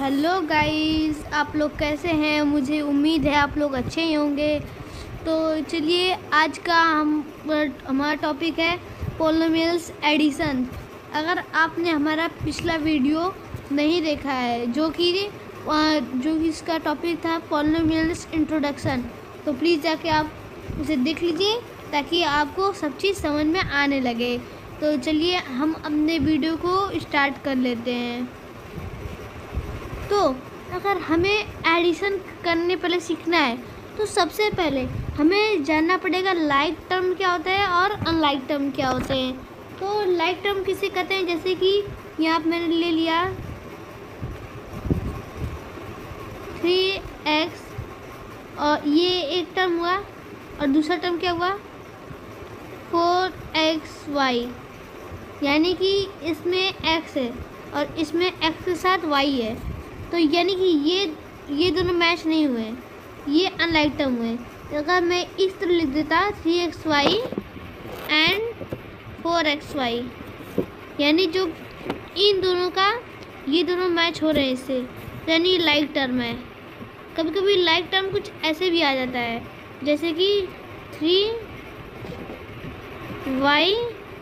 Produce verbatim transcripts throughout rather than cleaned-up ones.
Hello guys, आप लोग कैसे हैं। मुझे उम्मीद है आप लोग अच्छे ही होंगे। तो चलिए, आज का हम हमारा टॉपिक है पॉलिनोमियल्स एडिशन। अगर आपने हमारा पिछला वीडियो नहीं देखा है जो कि जो कि इसका टॉपिक था पॉलिनोमियल्स इंट्रोडक्शन, तो प्लीज़ जाके आप उसे देख लीजिए ताकि आपको सब चीज़ समझ में आने लगे। तो चलिए हम अपने वीडियो को स्टार्ट कर लेते हैं। तो अगर हमें एडिशन करने पहले सीखना है तो सबसे पहले हमें जानना पड़ेगा लाइक टर्म क्या होता है और अनलाइक टर्म क्या होते हैं। तो लाइक टर्म किसे कहते हैं, जैसे कि यहाँ पे मैंने ले लिया थ्री एक्स और ये एक टर्म हुआ और दूसरा टर्म क्या हुआ फोर एक्स वाई, यानी कि इसमें x है और इसमें x के साथ y है। तो यानी कि ये ये दोनों मैच नहीं हुए, ये अनलाइक टर्म हुए। अगर मैं इस तरह लिख देता three X Y and four X Y, यानी जो इन दोनों का ये दोनों मैच हो रहे हैं इससे, यानी लाइक टर्म है। कभी कभी लाइक टर्म कुछ ऐसे भी आ जाता है, जैसे कि three Y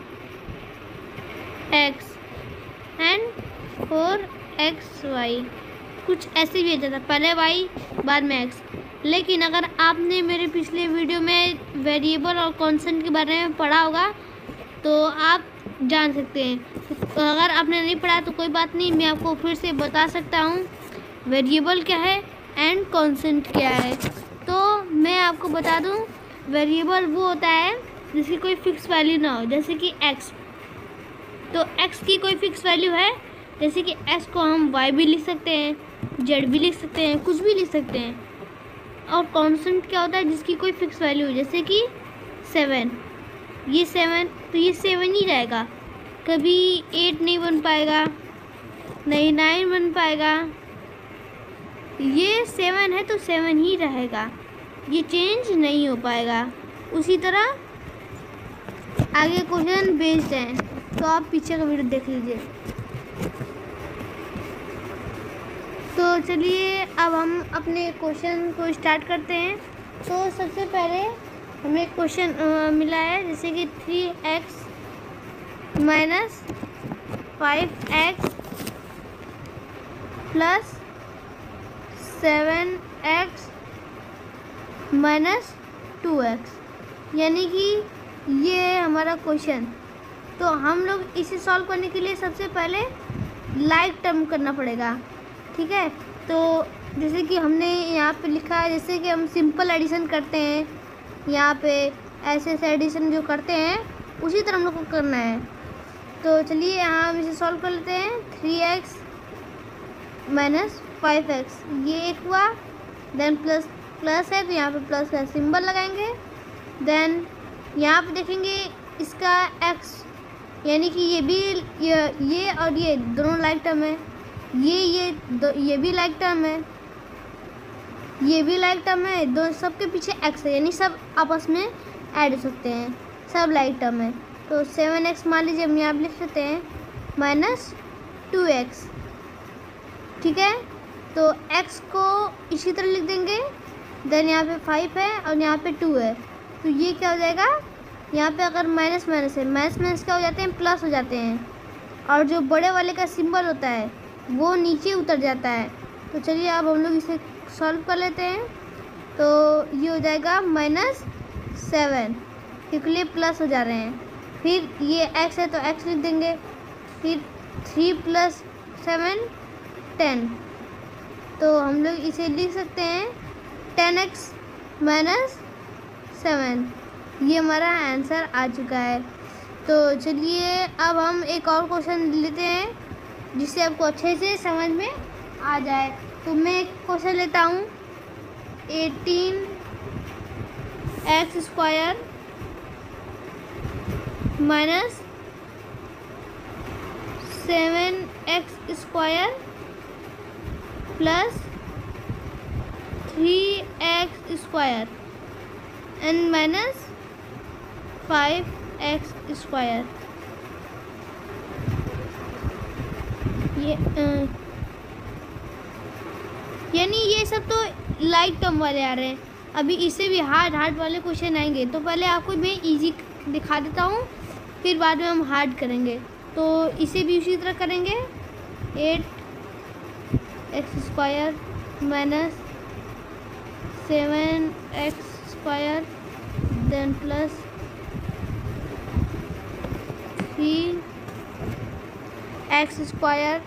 X and four X Y, कुछ ऐसे भी आ जाता है, पहले वाई बाद में एक्स। लेकिन अगर आपने मेरे पिछले वीडियो में वेरिएबल और कांस्टेंट के बारे में पढ़ा होगा तो आप जान सकते हैं। तो अगर आपने नहीं पढ़ा तो कोई बात नहीं, मैं आपको फिर से बता सकता हूँ वेरिएबल क्या है एंड कांस्टेंट क्या है। तो मैं आपको बता दूँ, वेरिएबल वो होता है जिसकी कोई फिक्स वैल्यू ना हो, जैसे कि एक्स। तो x की कोई फिक्स वैल्यू है, जैसे कि x को हम y भी लिख सकते हैं, z भी लिख सकते हैं, कुछ भी लिख सकते हैं। और कांस्टेंट क्या होता है, जिसकी कोई फिक्स वैल्यू है, जैसे कि सेवन। ये सेवन, तो ये सेवन ही रहेगा, कभी एट नहीं बन पाएगा, नहीं नाइन बन पाएगा। ये सेवन है तो सेवन ही रहेगा, ये चेंज नहीं हो पाएगा। उसी तरह आगे क्वेश्चन बेस्ड है, तो आप पीछे का वीडियो देख लीजिए। तो चलिए अब हम अपने क्वेश्चन को स्टार्ट करते हैं। तो सबसे पहले हमें क्वेश्चन मिला है, जैसे कि three X minus five X plus seven X minus two X, यानी कि ये है हमारा क्वेश्चन। तो हम लोग इसे सॉल्व करने के लिए सबसे पहले लाइक टर्म करना पड़ेगा, ठीक है। तो जैसे कि हमने यहाँ पे लिखा है, जैसे कि हम सिंपल एडिशन करते हैं, यहाँ पे ऐसे ऐसे एडिशन जो करते हैं उसी तरह हम लोग को करना है। तो चलिए यहाँ हम इसे सॉल्व कर लेते हैं। Three X minus five X, ये एक हुआ, देन प्लस प्लस है तो यहाँ पे प्लस का सिंबल लगाएंगे। देन यहाँ पे देखेंगे इसका x, यानी कि ये भी ये, ये और ये दोनों लाइक टर्म है, ये ये दो ये भी लाइक टर्म है, ये भी लाइक टर्म है, दो सबके पीछे x है, यानी सब आपस में ऐड हो सकते हैं, सब लाइक टर्म है। तो सेवन एक्स मान लीजिए हम यहाँ पे लिख सकते हैं माइनस टू एक्स, ठीक है। तो x को इसी तरह लिख देंगे। देन यहाँ पे फाइव है और यहाँ पे टू है, तो ये क्या हो जाएगा, यहाँ पे अगर माइनस माइनस है, माइनस माइनस क्या हो जाते हैं, प्लस हो जाते हैं, और जो बड़े वाले का सिंबल होता है वो नीचे उतर जाता है। तो चलिए अब हम लोग इसे सॉल्व कर लेते हैं। तो ये हो जाएगा माइनस सेवन, क्योंकि ये प्लस हो जा रहे हैं। फिर ये x है तो x लिख देंगे, फिर थ्री प्लस सेवन टेन, तो हम लोग इसे लिख सकते हैं टेन एक्स माइनस सेवन। ये हमारा आंसर आ चुका है। तो चलिए अब हम एक और क्वेश्चन लेते हैं जिससे आपको अच्छे से समझ में आ जाए। तो मैं एक क्वेश्चन लेता हूँ, eighteen X square minus seven X square plus three X square and minus five X square. ये यानी ये सब तो लाइट टर्म वाले आ रहे हैं। अभी इससे भी हार्ड हार्ड वाले क्वेश्चन आएंगे, तो पहले आपको मैं इजी दिखा देता हूँ, फिर बाद में हम हार्ड करेंगे। तो इसे भी उसी तरह करेंगे। Eight X square minus seven X square then plus three X square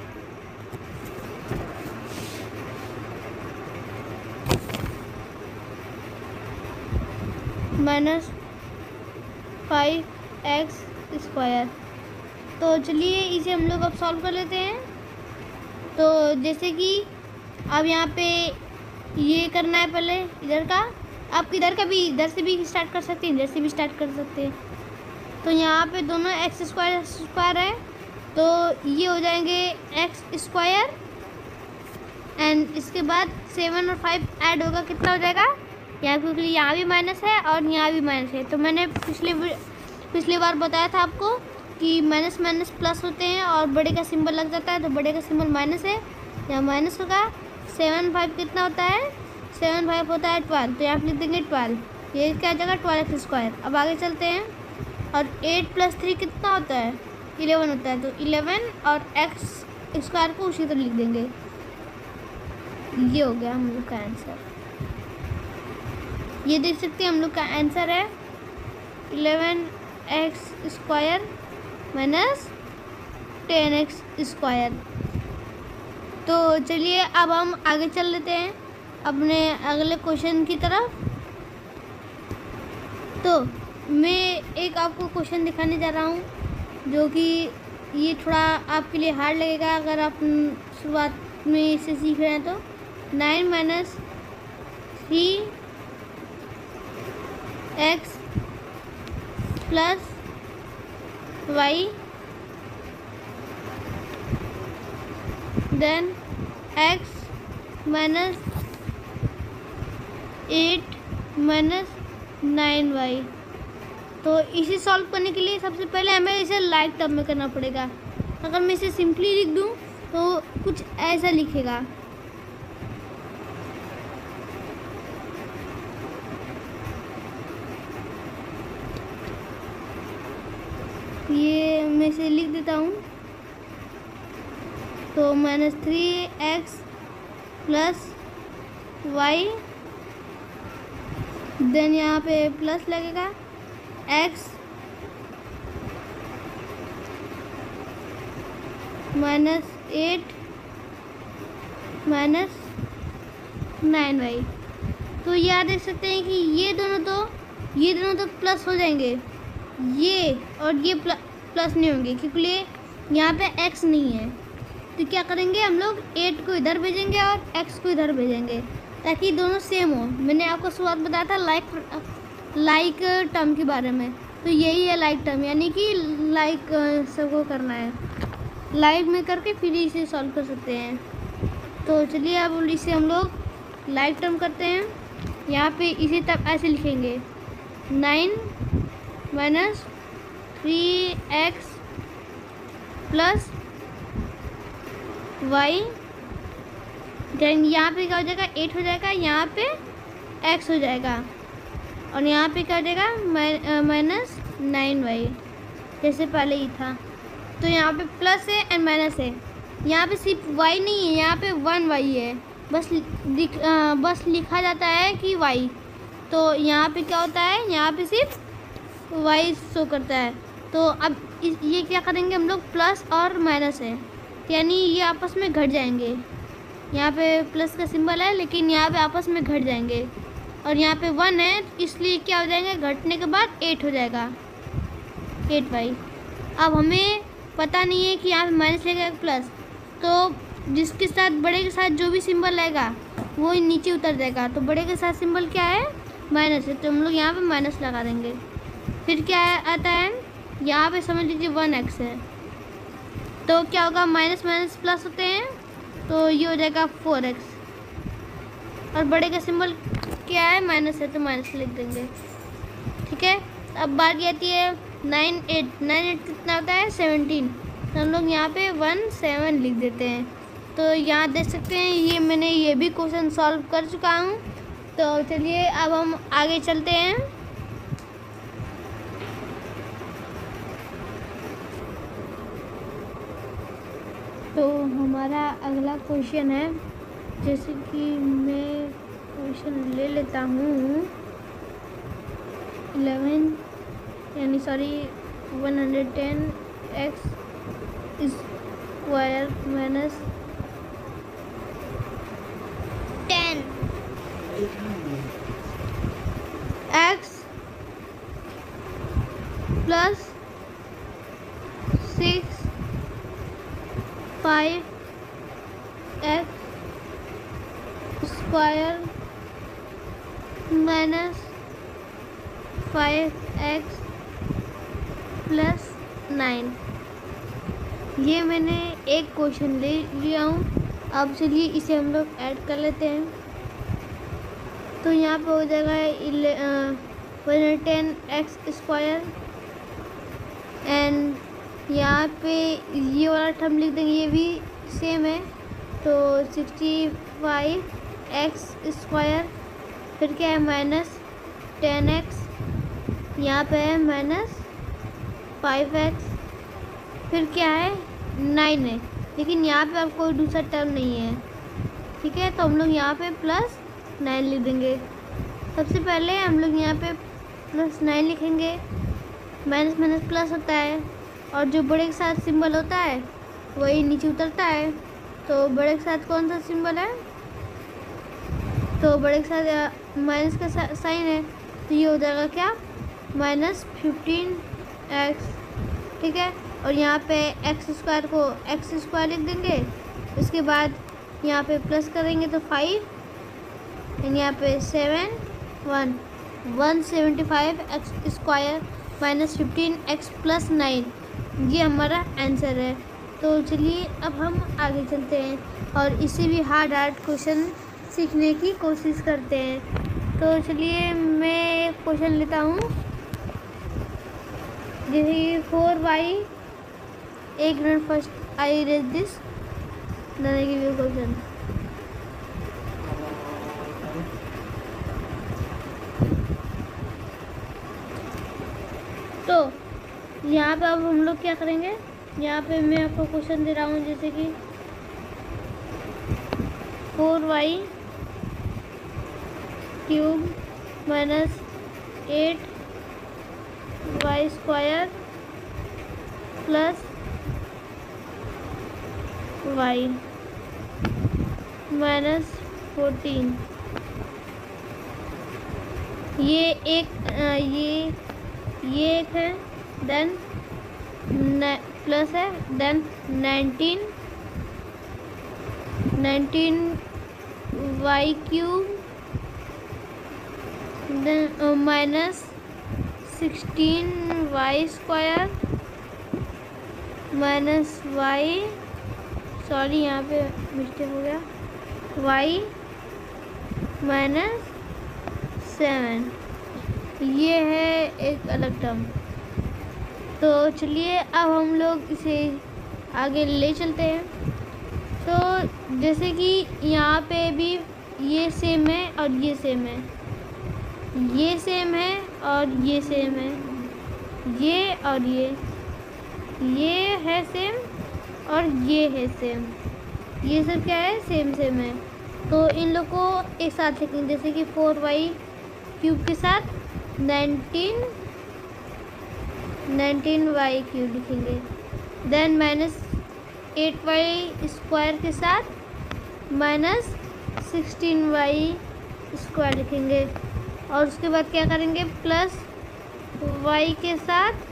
minus five X square. तो चलिए इसे हम लोग अब सॉल्व कर लेते हैं। तो जैसे कि अब यहाँ पे ये करना है पहले इधर का, आप इधर का भी, इधर से भी स्टार्ट कर सकते हैं, इधर से भी स्टार्ट कर सकते हैं। तो यहाँ पे दोनों एक्स स्क्वायर एक्स स्क्वायर है, तो ये हो जाएंगे एक्स स्क्वायर एंड इसके बाद सेवन और फाइव ऐड होगा, कितना हो जाएगा यहाँ, क्योंकि यहाँ भी माइनस है और यहाँ भी माइनस है। तो मैंने पिछले पिछली बार बताया था आपको कि माइनस माइनस प्लस होते हैं और बड़े का सिंबल लग जाता है, तो बड़े का सिंबल माइनस है, यहाँ माइनस होगा। सेवन फाइव कितना होता है, सेवन फाइव होता है ट्वेल्व, तो यहाँ लिख देंगे ट्वेल्व, ये क्या जगह ट्वेल्व एक्स स्क्वायर। अब आगे चलते हैं, और एट प्लस थ्री कितना होता है, इलेवन होता है, तो इलेवन और एक्स स्क्वायर को उसी तरह लिख देंगे। ये हो गया हम लोग का आंसर। ये देख सकते हैं हम लोग का आंसर है eleven X square minus ten X square. तो चलिए अब हम आगे चल लेते हैं अपने अगले क्वेश्चन की तरफ। तो मैं एक आपको क्वेश्चन दिखाने जा रहा हूँ, जो कि ये थोड़ा आपके लिए हार्ड लगेगा अगर आप शुरुआत में इसे सीख रहे हैं। तो nine minus three X plus Y then X minus eight minus nine Y. तो इसे सॉल्व करने के लिए सबसे पहले हमें इसे लाइक टर्म में करना पड़ेगा। अगर मैं इसे सिंपली लिख दूं तो कुछ ऐसा लिखेगा, ये मैं इसे लिख देता हूँ। तो minus three X plus Y then यहाँ पे प्लस लगेगा X minus eight minus nine Y. तो यहाँ देख सकते हैं कि ये दोनों तो ये दोनों तो प्लस हो जाएंगे, ये और ये प्ल, प्लस नहीं होंगे क्योंकि यहाँ पे एक्स नहीं है। तो क्या करेंगे हम लोग, एट को इधर भेजेंगे और एक्स को इधर भेजेंगे ताकि दोनों सेम हो। मैंने आपको शुरुआत बताया था लाइक लाइक टर्म के बारे में, तो यही है लाइक टर्म, यानी कि लाइक सबको करना है, लाइक में करके फिर इसे सॉल्व कर सकते हैं। तो चलिए अब इसे हम लोग लाइक टर्म करते हैं। यहाँ पे इसे तब ऐसे लिखेंगे nine minus three X plus Y then यहाँ पे क्या हो जाएगा, एट हो जाएगा, यहाँ पे एक्स हो जाएगा और यहाँ पे क्या हो जाएगा माइनस नाइन वाई, जैसे पहले ही था। तो यहाँ पे प्लस है एंड माइनस है, यहाँ पे सिर्फ वाई नहीं है, यहाँ पे वन वाई है, बस लिख आ, बस लिखा जाता है कि वाई। तो यहाँ पे क्या होता है, यहाँ पे सिर्फ वाई शो करता है। तो अब इस, ये क्या करेंगे हम लोग, प्लस और माइनस है, यानी ये आपस में घट जाएंगे। यहाँ पे प्लस का सिंबल है लेकिन यहाँ पे आपस में घट जाएंगे, और यहाँ पे वन है इसलिए क्या हो जाएंगे, घटने के बाद एट हो जाएगा, एट वाई। अब हमें पता नहीं है कि यहाँ पे माइनस लगेगा प्लस, तो जिसके साथ बड़े के साथ जो भी सिंबल आएगा वो नीचे उतर जाएगा। तो बड़े के साथ सिंबल क्या है, माइनस है, तो हम लोग यहाँ पे माइनस लगा देंगे। फिर क्या आता है, यहाँ पे समझ लीजिए वन एक्स है, तो क्या होगा, माइनस माइनस प्लस होते हैं, तो ये हो जाएगा फोर एक्स। और बड़े का सिंबल क्या है, माइनस है, तो माइनस लिख देंगे। ठीक है, अब बात आती है नाइन एट, नाइन एट कितना होता है, सेवनटीन, तो हम लोग यहाँ पे वन सेवन लिख देते हैं। तो यहाँ देख सकते हैं ये मैंने ये भी क्वेश्चन सॉल्व कर चुका हूँ। तो चलिए अब हम आगे चलते हैं। तो हमारा अगला क्वेश्चन है, जैसे कि मैं क्वेश्चन ले लेता हूँ इलेवन यानी sorry one hundred ten X square minus ten X plus six five X square minus five X plus nine. ये मैंने एक क्वेश्चन ले लिया हूँ। अब चलिए इसे हम लोग ऐड कर लेते हैं। तो यहाँ पे हो जाएगा one ten X square and यहाँ पे ये वाला टर्म लिख देंगे, ये भी सेम है। तो सिक्सटी फाइव एक्स स्क्वायर, फिर क्या है माइनस टेन एक्स, यहाँ पे है माइनस फाइव एक्स, फिर क्या है नाइन है, लेकिन यहाँ पे अब कोई दूसरा टर्म नहीं है। ठीक है, तो हम लोग यहाँ पे प्लस नाइन लिख देंगे। सबसे पहले हम लोग यहाँ पे प्लस नाइन लिखेंगे। माइनस माइनस प्लस होता है और जो बड़े के साथ सिंबल होता है वही नीचे उतरता है। तो बड़े के साथ कौन सा सिंबल है, तो बड़े के साथ माइनस का साइन है, तो ये हो जाएगा क्या माइनस फिफ्टीन एक्स। ठीक है, और यहाँ पे एक्स स्क्वायर को एक्स स्क्वायर लिख देंगे। उसके बाद यहाँ पे प्लस करेंगे तो फाइव एंड यहाँ पे seven one one seventy five X square minus fifteen X plus nine, ये हमारा आंसर है। तो चलिए अब हम आगे चलते हैं और इससे भी हार्ड हार्ड क्वेश्चन सीखने की कोशिश करते हैं। तो चलिए मैं क्वेश्चन लेता हूँ, जैसे फोर वाई, एक minute first I raise this then give you question. तो यहाँ पे अब हम लोग क्या करेंगे, यहाँ पे मैं आपको क्वेश्चन दे रहा हूँ, जैसे कि four Y cube minus eight Y square plus Y minus fourteen. ये एक आ, ये ये एक है, देन प्लस है, then nineteen nineteen Y cube, then minus sixteen Y square minus Y, sorry यहाँ पे मिस्टेक हो गया, वाई माइनस सेवन। ये है एक अलग टर्म। तो चलिए अब हम लोग इसे आगे ले चलते हैं। तो जैसे कि यहाँ पे भी ये सेम है और ये सेम है, ये सेम है और ये सेम है, ये और ये ये है सेम और ये है सेम, ये सब क्या है सेम सेम है। तो इन लोग को एक साथ लिखेंगे, जैसे कि फोर वाई क्यूब के साथ नाइनटीन नाइनटीन वाई क्यूब लिखेंगे, then minus eight Y square के साथ माइनस सिक्सटीन वाई स्क्वायर लिखेंगे, और उसके बाद क्या करेंगे प्लस वाई के साथ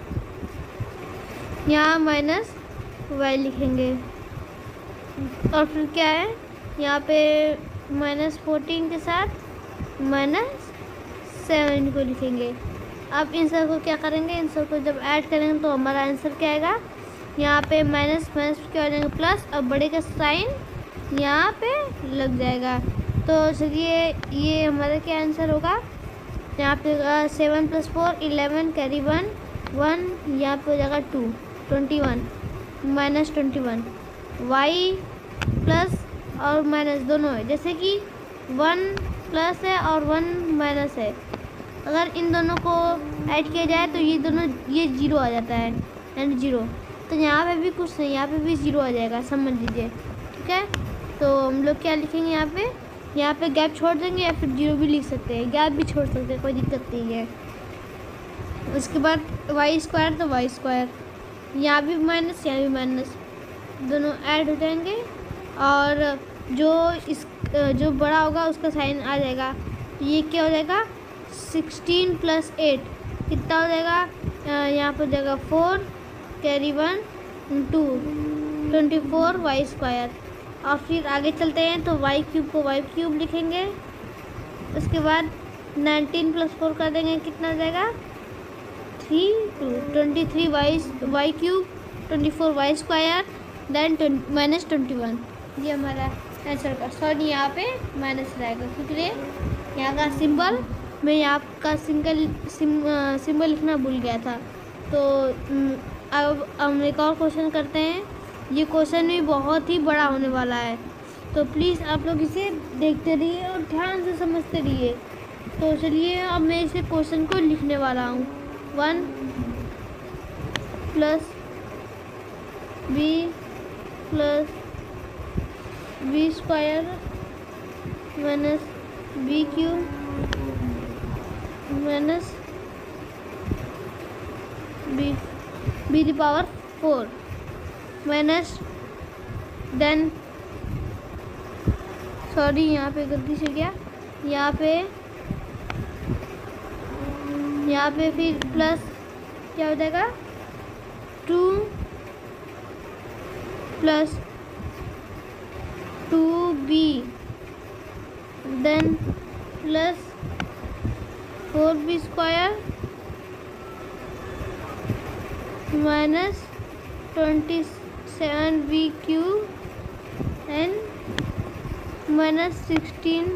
यहाँ माइनस वाई लिखेंगे, और फिर क्या है यहाँ पे माइनस फोर्टीन के साथ माइनस सेवन को लिखेंगे। अब इन सब को क्या करेंगे, इन सब को जब ऐड करेंगे तो हमारा आंसर क्या आएगा, यहाँ पे माइनस माइनस क्या हो जाएगा प्लस, और बड़े का साइन यहाँ पे लग जाएगा। तो चलिए ये हमारा क्या आंसर होगा, यहाँ पे seven plus four eleven, carry one one, यहाँ पे हो जाएगा two, twenty one minus twenty one, Y plus और माइनस दोनों है, जैसे कि वन प्लस है और वन माइनस है। अगर इन दोनों को ऐड किया जाए तो ये दोनों ये जीरो आ जाता है एंड जीरो। तो यहाँ पे भी कुछ नहीं, यहाँ पे भी जीरो आ जाएगा, समझ लीजिए। ठीक है, तो हम लोग क्या लिखेंगे यहाँ पे, यहाँ पे गैप छोड़ देंगे या फिर जीरो भी लिख सकते हैं, गैप भी छोड़ सकते हैं, कोई दिक्कत नहीं है। उसके बाद वाई स्क्वायर तो वाई स्क्वायर, यहाँ भी माइनस यहाँ भी माइनस, दोनों ऐड हो जाएंगे और जो इस जो बड़ा होगा उसका साइन आ जाएगा। ये क्या हो जाएगा, सिक्सटीन प्लस एट कितना हो जाएगा, यहाँ पर हो जाएगा four, carry one two, twenty four Y square. और फिर आगे चलते हैं तो वाई क्यूब को वाई क्यूब लिखेंगे। उसके बाद नाइनटीन प्लस फोर कर देंगे, कितना हो जाएगा, three two, twenty three Y Y cube, twenty four Y square, then minus twenty one. ये हमारा आंसर का, सॉरी यहाँ पे माइनस रहेगा क्योंकि यहाँ का सिंबल मैं यहाँ का सिंगल सिम सिंबल लिखना भूल गया था। तो अब हम एक और क्वेश्चन करते हैं। ये क्वेश्चन भी बहुत ही बड़ा होने वाला है, तो प्लीज़ आप लोग इसे देखते रहिए और ध्यान से समझते रहिए। तो चलिए अब मैं इसे क्वेश्चन को लिखने वाला हूँ। One plus B plus B square minus B cube minus B B the power four minus then, sorry यहाँ पे गलती से गया, यहाँ पे यहाँ पे फिर प्लस क्या हो जाएगा, two plus two B then plus four B square minus twenty seven B cube and minus sixteen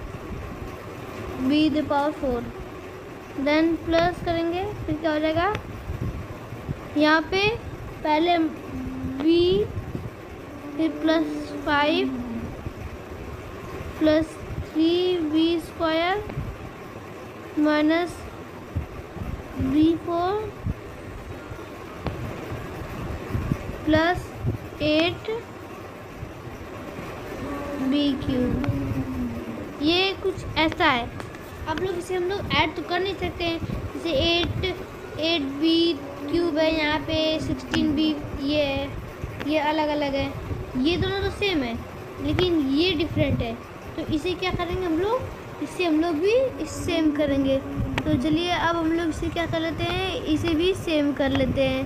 B the power four. Then plus करेंगे, फिर क्या हो जाएगा, यहाँ पे पहले बी फिर plus five plus three B square minus B four plus eight B cube. ये कुछ ऐसा है, आप लोग इसे हम लोग ऐड तो कर नहीं सकते हैं, जैसे एट एट बी क्यूब है, यहाँ पे सिक्सटीन बी ये है, ये अलग अलग है, ये दोनों तो सेम है लेकिन ये डिफरेंट है। तो इसे क्या करेंगे हम लोग, इससे हम लोग भी इस सेम करेंगे। तो चलिए अब हम लोग इसे क्या कर लेते हैं, इसे भी सेम कर लेते हैं।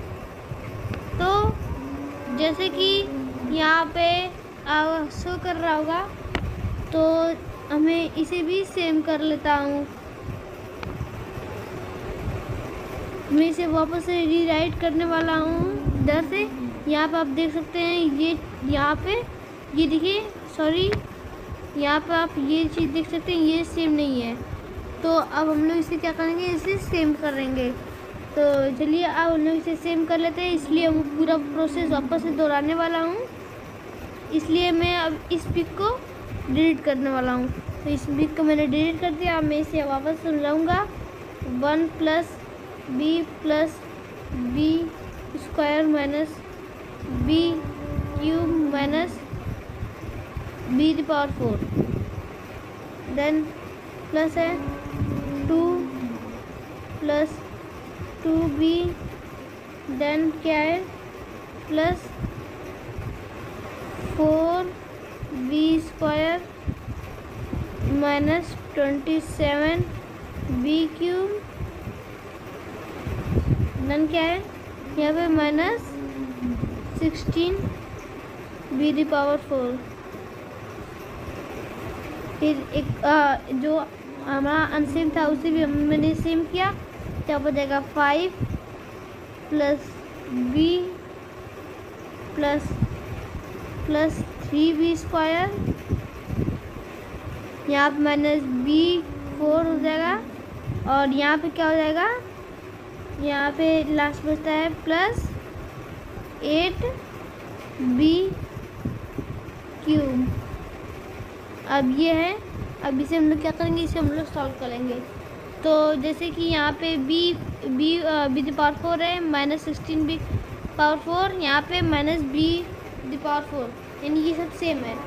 तो जैसे कि यहाँ पे शो कर रहा होगा, तो हमें इसे भी सेम कर लेता हूँ। मैं इसे वापस से रीराइट करने वाला हूँ इधर से। यहाँ पे आप देख सकते हैं, ये यहाँ पे ये देखिए, सॉरी यहाँ पे आप ये चीज़ देख सकते हैं, ये सेम नहीं है। तो अब हम लोग इसे क्या करेंगे, इसे सेम करेंगे। तो चलिए अब हम लोग इसे सेम कर लेते हैं, इसलिए हम पूरा प्रोसेस वापस से दोहराने वाला हूँ। इसलिए मैं अब इस पिक को डिलीट करने वाला हूँ। तो इस पिक को मैंने डिलीट कर दिया। अब मैं इसे वापस समझाऊँगा। One plus B plus B square minus B cube minus B the power four, then plus है two plus two B, then क्या है plus four B square minus twenty seven B cube, then क्या है यहाँ पे minus sixteen B the power four. फिर एक आ, जो हमारा अनसेम था उसे भी मैंने सेम किया। क्या हो जाएगा, five plus B plus plus three B square, यहाँ पे माइनस बी फोर हो जाएगा। और यहाँ पे क्या हो जाएगा, यहाँ पे लास्ट बचता है प्लस एट बी क्यूब। अब ये है, अब इसे हम लोग क्या करेंगे, इसे हम लोग सॉल्व करेंगे। तो जैसे कि यहाँ पे B B B the power four है, minus sixteen B power four, यहाँ पे minus B the power four, यानी ये सब सेम है।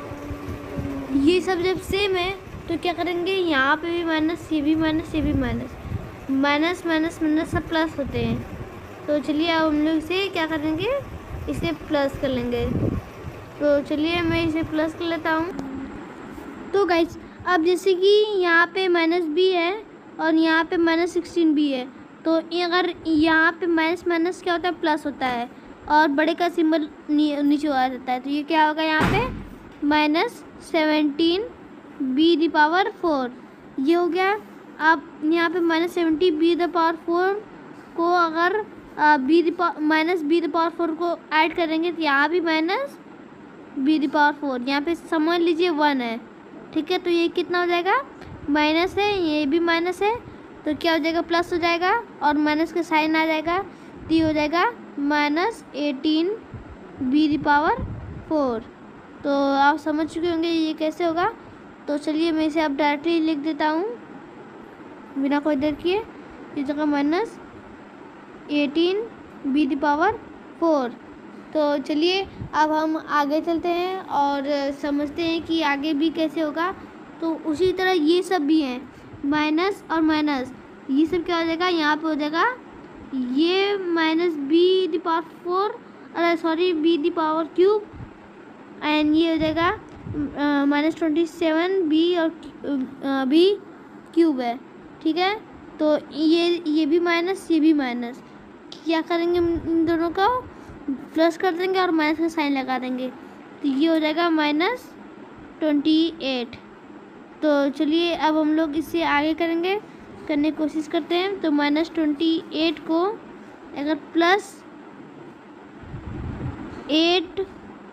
ये सब जब सेम है तो क्या करेंगे, यहाँ पे भी माइनस, ये भी माइनस, ये भी माइनस, माइनस माइनस माइनस सब प्लस होते हैं। तो चलिए अब हम लोग इसे क्या करेंगे, इसे प्लस कर लेंगे। तो चलिए मैं इसे प्लस कर लेता हूँ। तो गाइस अब जैसे कि यहाँ पे माइनस बी है और यहाँ पे माइनस सिक्सटीन बी है, तो अगर यहाँ पे माइनस माइनस क्या होता है, प्लस होता है, और बड़े का सिंबल नी, नीचे आ जाता है। तो ये क्या होगा, यहाँ पे minus seventeen B the power four, ये हो गया। आप यहाँ पे minus seventy B the power four को अगर B the minus B the power four को ऐड करेंगे तो यहाँ भी minus B the power four, यहाँ पे समझ लीजिए वन है, ठीक है। तो ये कितना हो जाएगा, माइनस है, ये भी माइनस है, तो क्या हो जाएगा, प्लस हो जाएगा, और माइनस का साइन आ जाएगा, तो ये हो जाएगा minus eighteen B the power four. तो आप समझ चुके होंगे ये कैसे होगा। तो चलिए मैं इसे अब डायरेक्टली लिख देता हूँ बिना कोई देर किए, इस जगह minus eighteen B the power four. तो चलिए अब हम आगे चलते हैं और समझते हैं कि आगे भी कैसे होगा। तो उसी तरह ये सब भी हैं, माइनस और माइनस, ये सब क्या हो जाएगा, यहाँ पे हो जाएगा ये minus B the power four, अरे sorry B the power cube, and ये हो जाएगा माइनस ट्वेंटी सेवन बी और बी क्यूब है, ठीक है। तो ये ये भी माइनस, ये भी माइनस, क्या करेंगे, इन दोनों का प्लस कर देंगे और माइनस का साइन लगा देंगे, तो ये हो जाएगा माइनस ट्वेंटी एट। तो चलिए अब हम लोग इससे आगे करेंगे, करने की कोशिश करते हैं। तो माइनस ट्वेंटी एट को अगर प्लस एट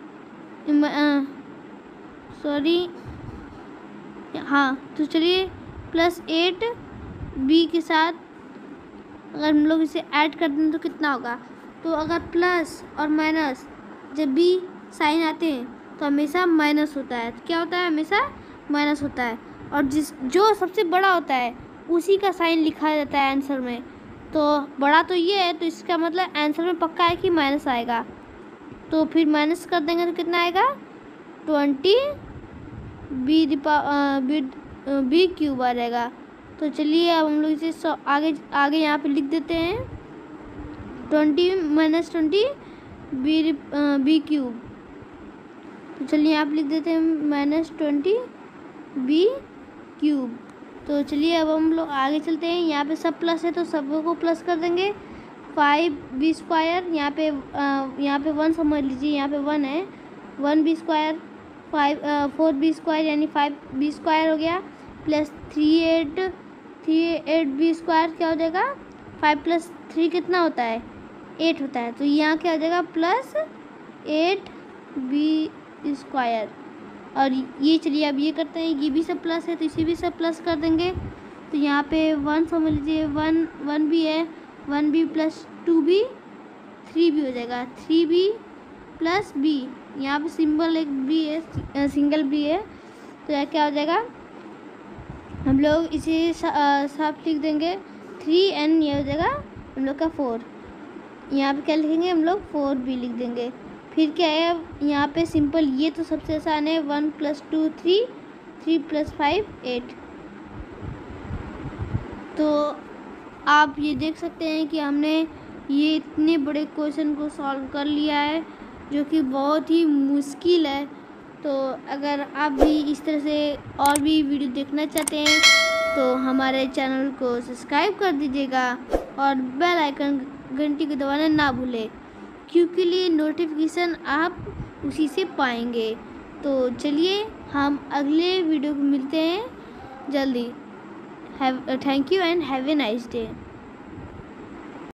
सॉरी हाँ तो चलिए प्लस एट बी के साथ अगर हम लोग इसे ऐड कर दें तो कितना होगा। तो अगर प्लस और माइनस जब भी साइन आते हैं तो हमेशा माइनस होता है, तो क्या होता है, हमेशा माइनस होता है, और जिस जो सबसे बड़ा होता है उसी का साइन लिखा जाता है आंसर में। तो बड़ा तो ये है, तो इसका मतलब आंसर में पक्का है कि माइनस आएगा। तो फिर माइनस कर देंगे तो कितना आएगा, twenty B B B cube आ जाएगा। तो चलिए अब हम लोग इसे आगे आगे यहाँ पे लिख देते हैं, twenty minus twenty B B cube. तो चलिए यहाँ पे लिख देते हैं माइनस ट्वेंटी बी क्यूब। तो चलिए अब हम लोग आगे चलते हैं, यहाँ पे सब प्लस है तो सबको प्लस कर देंगे। फाइव बी स्क्वायर, यहाँ पे यहाँ पे वन समझ लीजिए, यहाँ पे वन है, one B square, five four B square यानी फाइव बी स्क्वायर हो गया, plus three eight three eight B square क्या हो जाएगा, फाइव प्लस थ्री कितना होता है, एट होता है। तो यहाँ क्या हो जाएगा, प्लस एट बी स्क्वायर। और ये चलिए अब ये करते हैं, ये भी सब प्लस है तो इसे भी सब प्लस कर देंगे। तो यहाँ पे वन समझ लीजिए, वन वन भी है, one B plus two B, three B हो जाएगा, थ्री बी प्लस बी, यहाँ पे सिंबल एक बी है, सिंगल बी है, तो यह क्या हो जाएगा, हम लोग इसे साफ लिख देंगे, थ्री एन ये हो जाएगा हम लोग का फोर, यहाँ पे क्या लिखेंगे हम लोग, फोर बी लिख देंगे। फिर क्या है यहाँ पे सिंपल, ये तो सबसे आसान है, one plus two three, three plus five eight. तो आप ये देख सकते हैं कि हमने ये इतने बड़े क्वेश्चन को सॉल्व कर लिया है, जो कि बहुत ही मुश्किल है। तो अगर आप भी इस तरह से और भी वीडियो देखना चाहते हैं तो हमारे चैनल को सब्सक्राइब कर दीजिएगा और बेल आइकन घंटी को दबाना ना भूलें, क्योंकि लिए नोटिफिकेशन आप उसी से पाएंगे। तो चलिए हम अगले वीडियो को मिलते हैं जल्दी। Have thank you and have a nice day.